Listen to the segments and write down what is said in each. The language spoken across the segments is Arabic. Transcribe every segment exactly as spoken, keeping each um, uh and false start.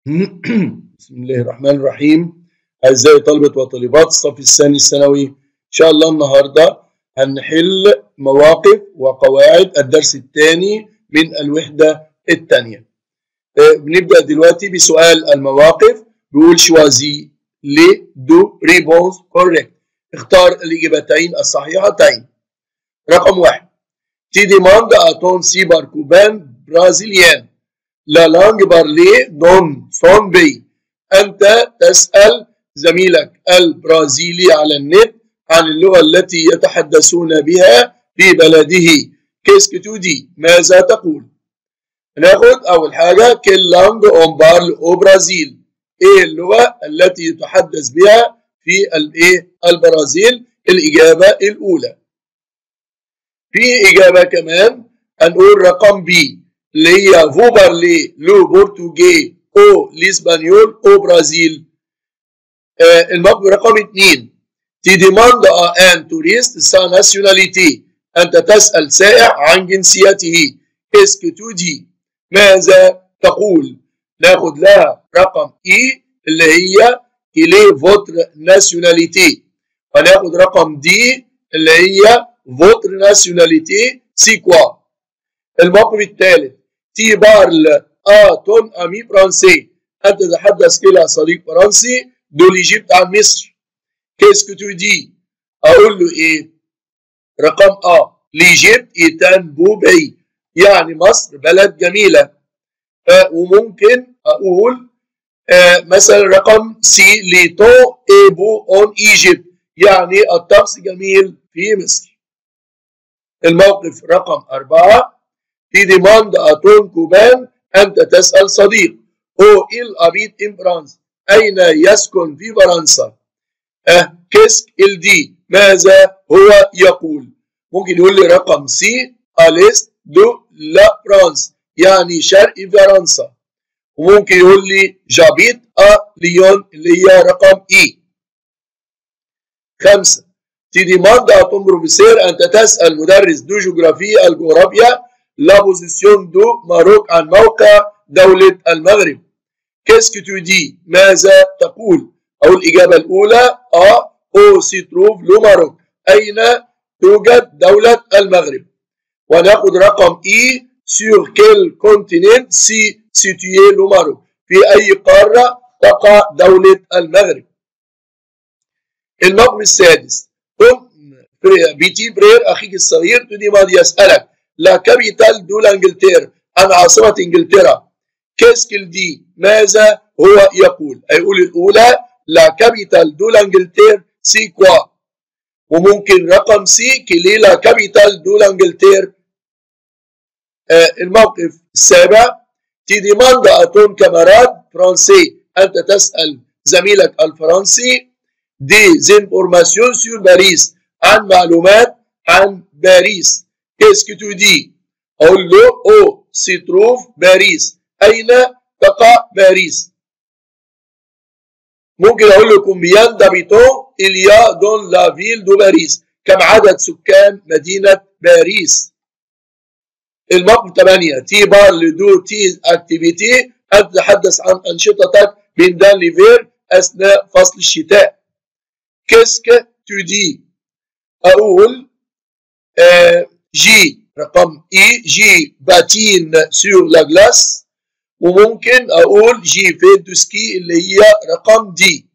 بسم الله الرحمن الرحيم. أعزائي طلبة وطالبات الصف الثاني الثانوي، إن شاء الله النهاردة هنحل مواقف وقواعد الدرس الثاني من الوحدة الثانية. بنبدأ دلوقتي بسؤال المواقف. بيقول شوازي لي دو ريبونس كوريكت، اختار الإجابتين الصحيحتين. رقم واحد، تي ديماند أتون سيبر كوبان برازيليان لا لانج بارلي دون سون بي، أنت تسأل زميلك البرازيلي على النت عن اللغة التي يتحدثون بها في بلده. كيسك تو دي، ماذا تقول؟ ناخد أول حاجة كيل لانج أون بارل أو برازيل، إيه اللغة التي يتحدث بها في الإيه البرازيل؟ الإجابة الأولى. في إجابة كمان هنقول رقم بي اللي هي فو بارلي لو بورتوجي او الاسبانيول او برازيل. آه الموقف رقم اثنين، تي ديماند ا ان توريست سا ناسيوناليتي، انت تسأل سائح عن جنسيته. اسكو تو دي، ماذا تقول؟ ناخد لها رقم اي اللي هي كيلي فوتر ناسيوناليتي، وناخد رقم دي اللي هي فوتر ناسيوناليتي سي كوا. الموقف الثالث، تي بارل ا تون امي فرنسي، انت تتحدث الى صديق فرنسي دو ليجيبت عن مصر. كيسكو تو دي، اقول له ايه؟ رقم ا ليجيبت ايتان بوبي، يعني مصر بلد جميله. آه وممكن اقول آه مثلا رقم سي لي تو ايبو اون ايجيبت، يعني الطقس جميل في مصر. الموقف رقم أربعة، في ديماند أتون كوبان، أنت تسأل صديق أو إل أبيت إن فرانس، أين يسكن في فرنسا؟ أه كيسك إل دي، ماذا هو يقول؟ ممكن يقول لي رقم سي أليست دو لا فرانس، يعني شرق فرنسا. وممكن يقول لي جابيت أ ليون اللي هي رقم إي. خمسة، تي ديماند أتون بروفيسور، أنت تسأل مدرس دو جغرافيا الجغرافيا لا بوزيسيون دو ماروك عن موقع دولة المغرب. كيسكو تو دي، ماذا تقول؟ أو الإجابة الأولى أ أو سي تروف لو ماروك، أين توجد دولة المغرب. وناخد رقم إي سور كيل كونتيننت سي سيتويي لو ماروك، في أي قارة تقع دولة المغرب. الموقف السادس، بيتي برير أخيك الصغير تودي ماضي يسألك لا كابيتال دو لانجلتير، عن عاصمة انجلترا. كيسكيل دي، ماذا هو يقول؟ هيقول الأولى لا كابيتال دو لانجلتير سي كوا. وممكن رقم سي كيلي لا كابيتال دو لانجلتير. آه الموقف السابع، تي ديماند أتون كاماراد فرنسي، أنت تسأل زميلك الفرنسي دي زينفورماسيون سور باريس، عن معلومات عن باريس. كيسكو تو دي، أقول له أو سي تروف باريس، أين تقع باريس. ممكن أقول له كومبيان دابيتون إليا دون لا فيل دو باريس، كم عدد سكان مدينة باريس. الموقف ثمانية، تي بار لدو تي أكتيفيتي، أنت تتحدث عن أنشطتك بين دان ليفير أثناء فصل الشتاء. كيسك تو دي، أقول آه جي رقم اي جي باتين سور لا جلاس. وممكن اقول جي في دو سكي اللي هي رقم دي.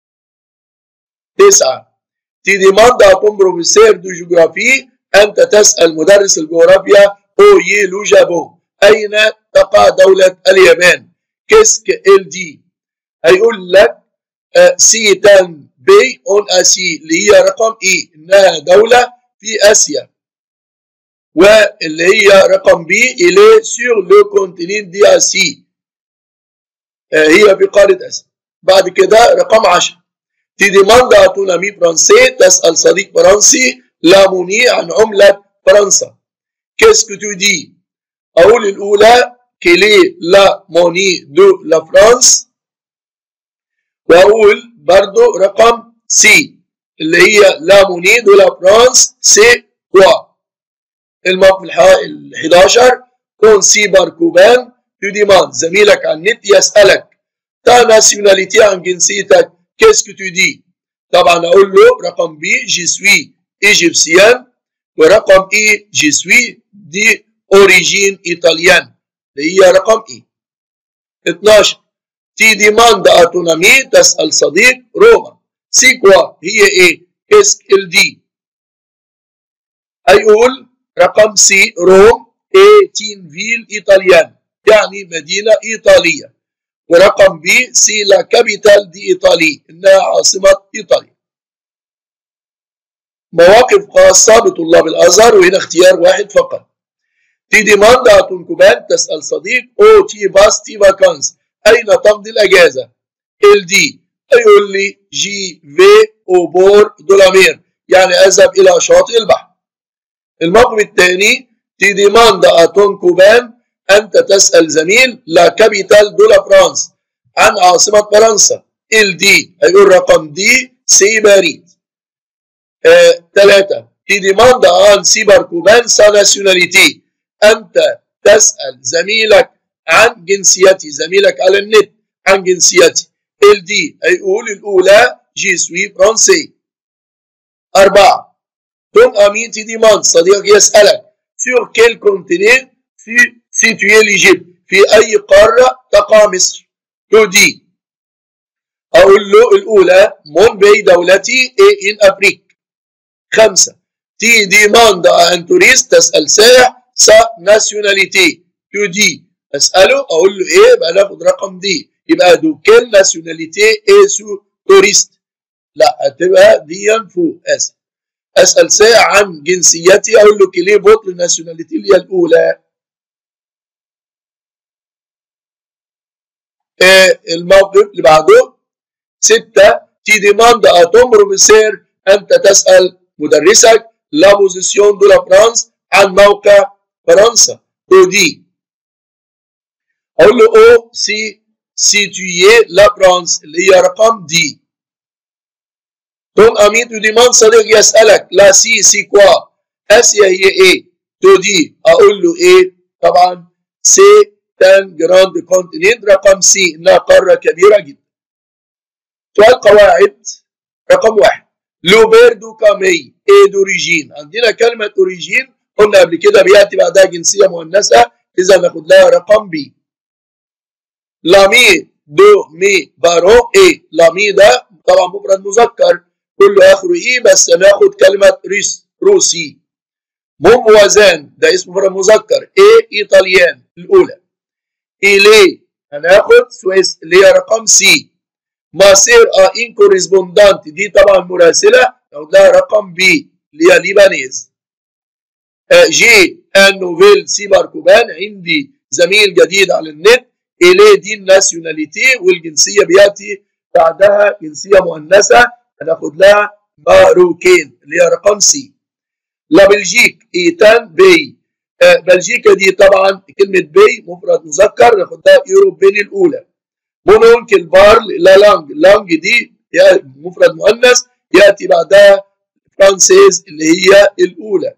تسعة، تي ديماند اتون بروفيسور دو جغرافي، انت تسأل مدرس الجغرافيا او يي لو جابون، اين تقع دولة اليابان. كيسك ال دي، هيقول لك آه سيتان بي اون اسي اللي هي رقم اي، انها دولة في اسيا. واللي هي رقم بي إلي سور لو كونتينين دي أسي، هي في قارة آسيا. بعد كده رقم عشرة، تي ديماند أتون أمي فرنسي، تسأل صديق فرنسي لا موني عن عملة فرنسا. كيسكو تو دي، أقول الأولى كيلي لا موني دو لا فرانس. وأقول برضو رقم سي اللي هي لا موني دو لا فرانس سي كوا. الموقف الحداشر، كون سيبر كوبان تو ديماند، زميلك على النت يسألك تا ناسيوناليتي عن جنسيتك كيسكو تو دي؟ طبعا اقول له رقم بي جي سوي ايجيبسيان، ورقم اي جي سوي دي اوريجين ايطاليان اللي هي رقم اي. اتناشر تي ديماند اتونامي، تسأل صديق روما سي كوا هي ايه؟ اسك ال دي؟ هيقول رقم سي روم ايتين فيل ايطاليان، يعني مدينة ايطالية. ورقم بي سي لا كابيتال دي ايطالي، انها عاصمة ايطاليا. مواقف خاصة بطلاب الازهر، وهنا اختيار واحد فقط. تي ديماند اتون كوبان، تسأل صديق او تي باس تي فاكانس، اين تقضي الاجازة؟ ال دي يقول لي جي في او بور دولامير، يعني اذهب الى شاطئ البحر. الموقف الثاني تي ديماند اتون كوبان، انت تسأل زميل لا كابيتال دولا فرانس، عن عاصمة فرنسا. ال دي هيقول رقم دي سي باريس. ثلاثة آه تي ديماند ان سيبر كوبان سا ناسيوناليتي، انت تسأل زميلك عن جنسيتي، زميلك على النت عن جنسيتي. ال دي هيقول الأولى جي سوي فرنسي. أربعة توم أمي تي ديماند، صديق يسألك سور كيل كونتيني سيتوي ليجيبت، في أي قارة تقع مصر؟ تو دي أقول له الأولى مون بي دولتي إيه إن أفريك. خمسة تي ديماند أن توريست، تسأل سائح سا ناسيوناليتي. تو دي أسأله أقول له إيه؟ يبقى ناخد رقم دي، يبقى دو كيل ناسيوناليتي إيه سو توريست، لا هتبقى دي فوق. اسف اسال سائح عن جنسيتي، اقول له كلي فوتر ناسيوناليتي اللي هي الاولى. آه الموقف اللي بعده ستة تي ديماند اتوم بروفيسير، انت تسال مدرسك لا بوزيسيون دو لا فرانس، عن موقع فرنسا. تو دي اقول له او سي سيتويي لا فرانس اللي هي رقم دي. توم امي تو ديماند، صديق يسألك لا سي سي كوا، اسيا هي ايه؟ تو دي اقول له ايه؟ طبعا سي تان جراند كونتيننت، رقم سي انها قارة كبيرة جدا. سؤال قواعد رقم واحد لوبير دو كامي ايه دوريجين، عندنا كلمة اوريجين قلنا قبل كده بياتي بعدها جنسية مؤنثة، اذا ناخد لها رقم بي. لامي دو مي بارو ايه، لامي ده طبعا مفرد مذكر كله اخره ايه، بس هناخد كلمه ريس روسي. مون وازان ده اسم مفرد مذكر ايه ايطاليان الاولى. إلي هناخد سويس اللي هي رقم سي. ماسير ا ان كوريسبوندانت دي طبعا مراسله، ناخد لها رقم بي اللي هي ليبانيز. جي ان نوفيل سيبر كوبان، عندي زميل جديد على النت. إلي دي الناسيوناليتي، والجنسيه بياتي بعدها جنسيه مؤنثه هناخد لها ماروكين اللي هي رقم سي. لا بلجيك ايتان بي، آه بلجيكا دي طبعا كلمه بي مفرد مذكر ناخد لها يوروبين الاولى. مونونكل بارل لا لانج، لانج دي مفرد مؤنث ياتي بعدها فرانسيز اللي هي الاولى.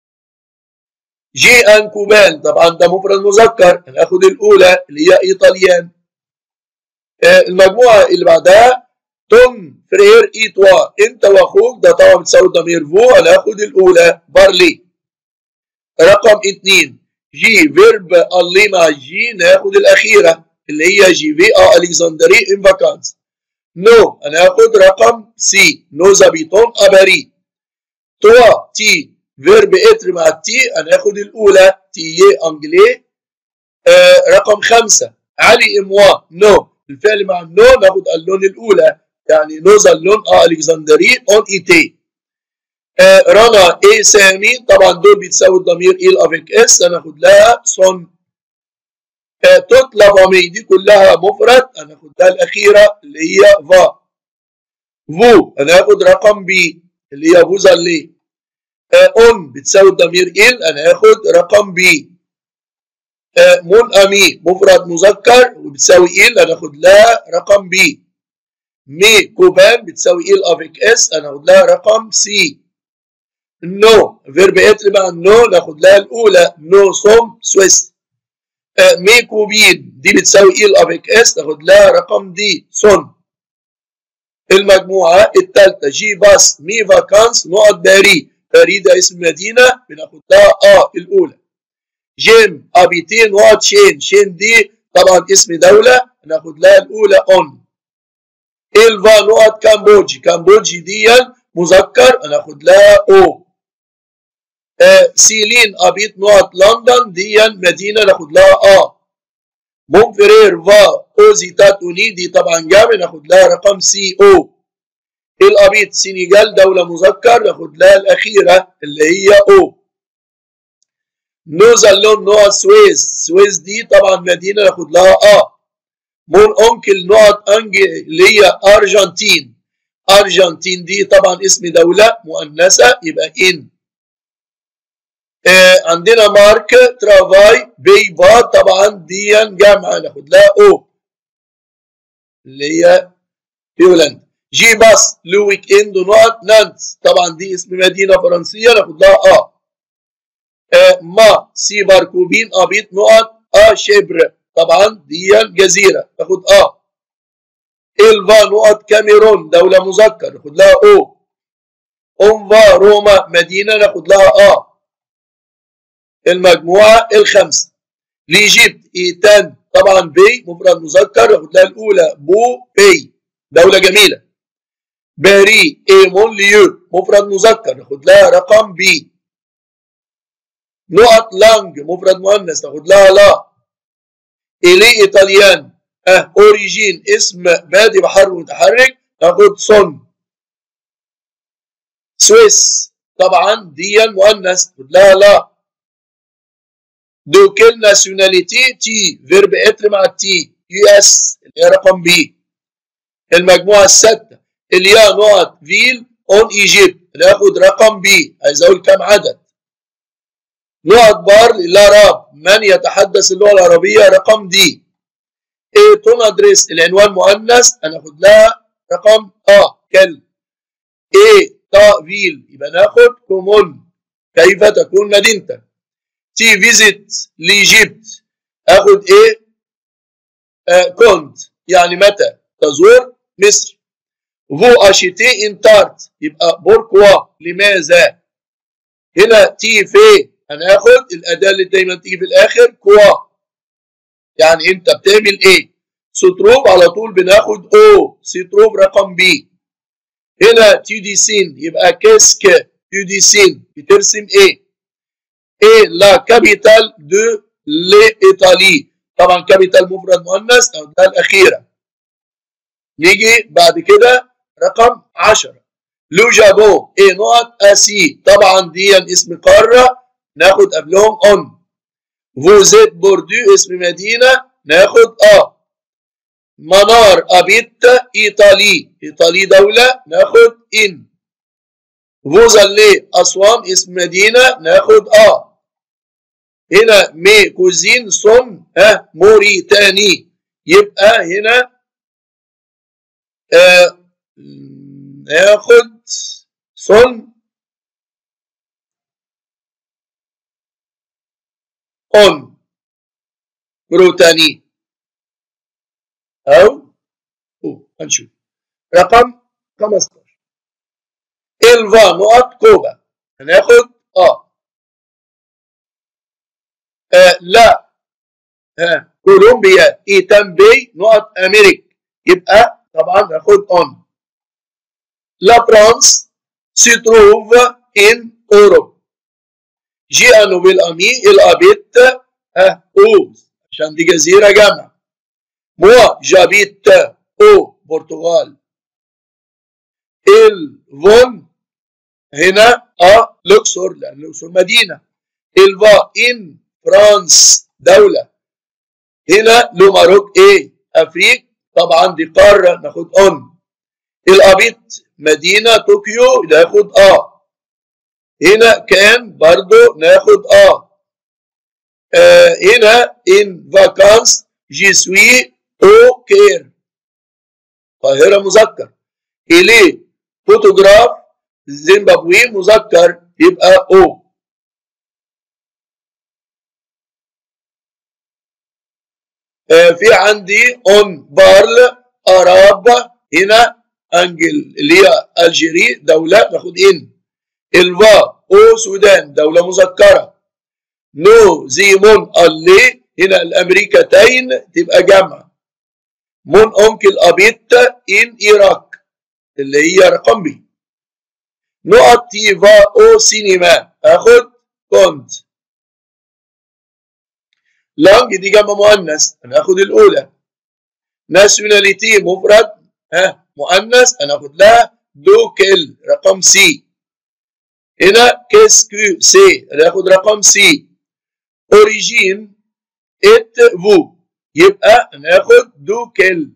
جي ان كوبان طبعا ده مفرد مذكر هناخد الاولى اللي هي ايطاليان. آه المجموعه اللي بعدها توم فرير ايتوا، انت واخوك ده طبعا بتساوي ضمير فو، هناخد الاولى بارلي. رقم اتنين جي فيرب اللي مع جي، ناخد الاخيره اللي هي جي في ا الكسندري ان فاكانس. نو هناخد رقم سي نو زابيتون اباري. توا تي فيرب اتر مع تي، هناخد الاولى تي انجلي. آه رقم خمسه علي اموا نو، الفعل مع النو ناخد اللون الاولى، يعني نوزا اللون اه الكسندري اون ايتي. آه رنا اي سامي طبعا دول بيتساوي الضمير اي الافيك اس، هناخد لها صن. آه تطلب امي دي كلها مفرد، هناخد لها الاخيره اللي هي فا. فو هناخد رقم بي اللي هي فوزالي. آه اون بتساوي الضمير ال، هناخد رقم بي. آه مون امي مفرد مذكر وبتساوي ال، هناخد لها رقم بي. مي كوبان بتساوي ايه الافيك اس، هناخد لها رقم سي. نو فيرب اتر مع النو ناخد لها الاولى نو سوم سويس. آه ميكوبين دي بتساوي اي الافيك اس، تاخد لها رقم دي سون. المجموعه الثالثه جي باس مي فاكانس نقط باري، باري ده اسم مدينه بناخد لها اه الاولى. جيم ابيتين نقط شين، شين دي طبعا اسم دوله ناخد لها الاولى اون. الفا نقط كامبوجي، كامبوجي دي مذكر هناخد لها او. آه سيلين ابيت نقط لندن دي مدينه ناخد لها اه. مونفرير فا اوزيتات اوني دي طبعا جامع ناخد لها رقم سي او. الابيت سينيجال دوله مذكر ناخد لها الاخيره اللي هي او. نوزالون نقط سويس، سويس دي طبعا مدينه ناخد لها اه. مون اونكل نقط انجي اللي هي ارجنتين، ارجنتين دي طبعا اسم دوله مؤنثه يبقى ان. آه عندنا مارك ترافاي بيبا طبعا دي جامعه ناخد لها او اللي هي في هولندا. جي باس لو ويك اند نقط نانتس طبعا دي اسم مدينه فرنسيه ناخد لها اه. آه ما سي باركوبين ابيت نقط اه شبر طبعا دي جزيره ناخد اه. الفا نقط كاميرون دوله مذكر ناخد لها او. اونفا روما مدينه ناخد لها اه. المجموعه الخامسه ليجيبت ايتان طبعا بي مفرد مذكر ناخد لها الاولى بو بي دوله جميله. باري ايمون ليو مفرد مذكر ناخد لها رقم بي. نقط لانج مفرد مؤنث ناخد لها لا. إلي إيطاليان أه أوريجين اسم بادئ بحرف متحرك ناخد صن. سويس طبعا دي مؤنث ناخد لها لا. دو كيل ناسيوناليتي تي فيرب اتر مع التي يو اس اللي هي رقم بي. المجموعة الستة اليا نقط فيل اون ايجيبت ناخد رقم بي، عايز اقول كام عدد. نقط بار للعرب من يتحدث اللغة العربية رقم دي. ايه تون ادريس العنوان مؤنث هناخد لها رقم اه كل. ايه تاويل يبقى ناخد كومون كيف تكون مدينتك. تي فيزيت ليجيبت اخد ايه آه كنت يعني متى تزور مصر. فو اشيتي انتارت يبقى بوركوا لماذا. هنا تي في هناخد الاداه اللي دايما تيجي في الاخر كوا يعني انت بتعمل ايه. ستروب على طول بناخد او، ستروب رقم بي. هنا تيوديسين يبقى كيسك تيوديسين بترسم ايه. ايه لا كابيتال دو لإيطالي طبعا كابيتال مفرد مؤنث ده الاخيره. نيجي بعد كده رقم عشرة لو جابون ايه نقط اسي طبعا دي اسم قاره ناخد قبلهم اون. فوزيت بوردو اسم مدينه ناخد اه. منار ابيت ايطالي، ايطالي دوله ناخد ان. فوزالي اسوان اسم مدينه ناخد اه. هنا مي كوزين صن ها موريتاني يبقى هنا آه ناخد صن اون بروتاني او او هنشوف. رقم خمستاشر الفا نقط كوبا هناخد اه. آه لا ها كولومبيا ايتان بي نقط امريك يبقى طبعا ناخد اون. لا فرانس سي تروف ان اوروب. جيانو بالامي الابيت ها او عشان دي جزيره جامعه. موا جابيت او برتغال. الفون هنا اه لوكسور لان لوكسور مدينه. الفا ان فرانس دوله. هنا لو ماروك ايه افريق طبعا دي قاره ناخد اون. الابيت مدينه طوكيو ناخد اه. هنا كان برضو ناخد اه. آه هنا ان فاكانس جي سوي او كير قاهره مذكر. اليه فوتوغراف زيمبابوي مذكر يبقى او. آه في عندي اون بارل اراب، هنا انجل اللي هي الجيري دولة ناخد ان. الفا او سودان دولة مذكرة. نو زي مون اللي هنا الامريكتين تبقى جمع. مون أونكل أبيت إن إيراك اللي هي رقم بي. نقط تيفا أو سينما آخد كونت. لانج دي جمع مؤنث أنا آخد الأولى. ناسيوناليتي مفرد ها مؤنث أنا آخد لها دوكل رقم سي. هنا كيسكو سي أنا آخد رقم سي. أوريجين إت فو يبقى ناخد دوكل.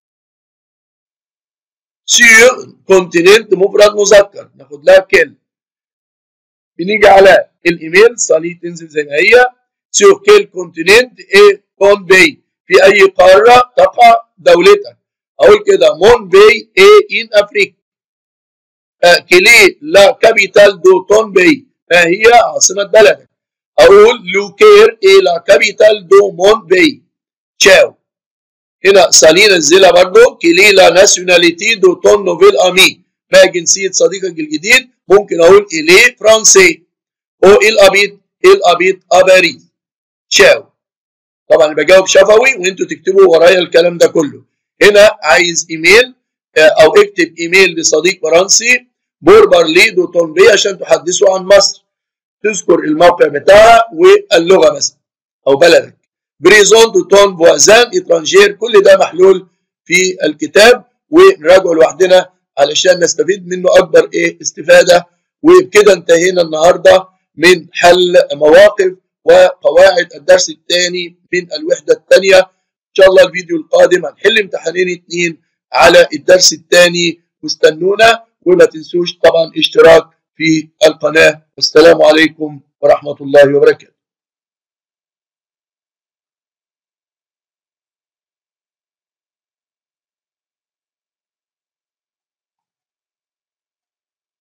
سير كونتيننت مفرد مذكر ناخد لها كل. بنيجي على الايميل صلي تنزل زي ما هي. سير كيل كونتيننت اي كون بي في اي قاره تقع دولتك. اقول كده مون بي اي ان افريقيا. آه كلي لا كابيتال دو تون بي ما هي عاصمه بلدك. اقول لوكير اي لا كابيتال دو مون بي. تشاو. هنا صالين الزيلا برضو كلي لا ناسيوناليتي دو تون نوفيل امي ما جنسية صديقك الجديد. ممكن اقول الي فرنسي او الابيض الابيض اباري. تشاو. طبعا بجاوب شفوي وانتوا تكتبوا ورايا الكلام ده كله. هنا عايز ايميل او اكتب ايميل لصديق فرنسي بوربرلي دو تون بي عشان تحدثوا عن مصر. تذكر الموقع بتاعها واللغة مثلا او بلدك. بريزون دو تون فوازان اترانجير كل ده محلول في الكتاب ونراجعه لوحدنا علشان نستفيد منه اكبر ايه استفاده. وبكده انتهينا النهارده من حل مواقف وقواعد الدرس الثاني من الوحده الثانيه. ان شاء الله الفيديو القادم هنحل امتحانين اتنين على الدرس الثاني واستنونا وما تنسوش طبعا اشتراك في القناه. والسلام عليكم ورحمه الله وبركاته.